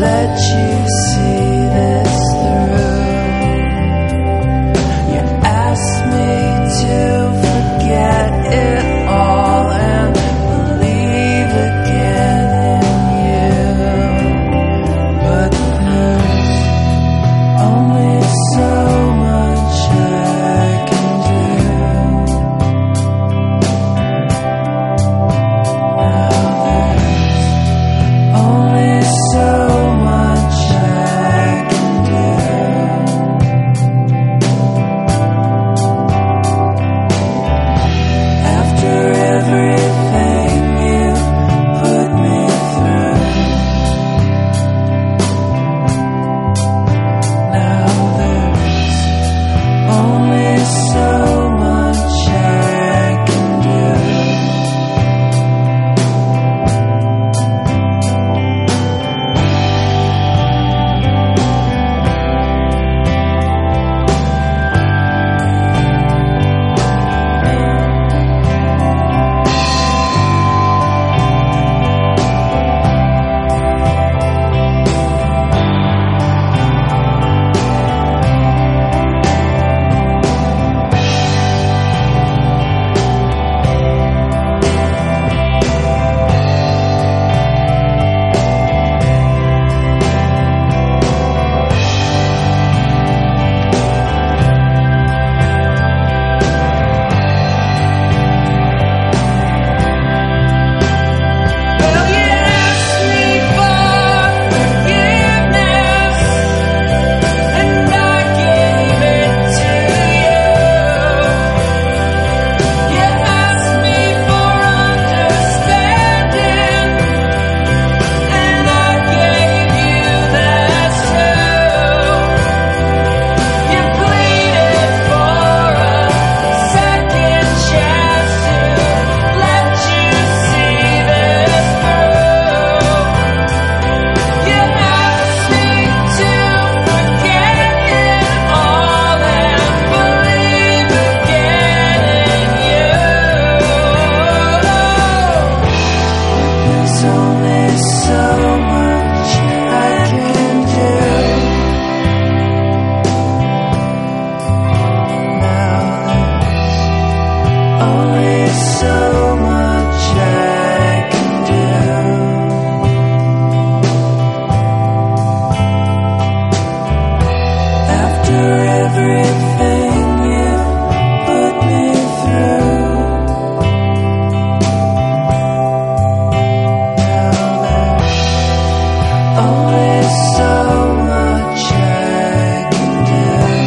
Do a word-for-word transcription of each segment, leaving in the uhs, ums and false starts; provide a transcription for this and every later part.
let you see this through. You asked me to forget it all and believe again in you, but there's only so much I can do. Now there's only so much I can do. After everything you put me through, now there's only so much I can do. Well, you asked me for forgiveness, and I gave it to you. You asked me for understanding, and I gave you that too. You pleaded for a second chance to let you see this through. You asked me to forget it all and believe again in you. There's only so much I can do. Now there's only so much I can do. After everything you put me through, now there's only so much I can do.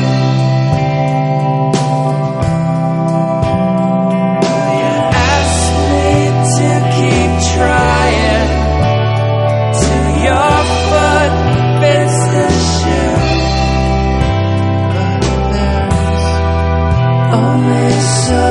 You asked me to keep trying till your foot fits the shoe, but there's only so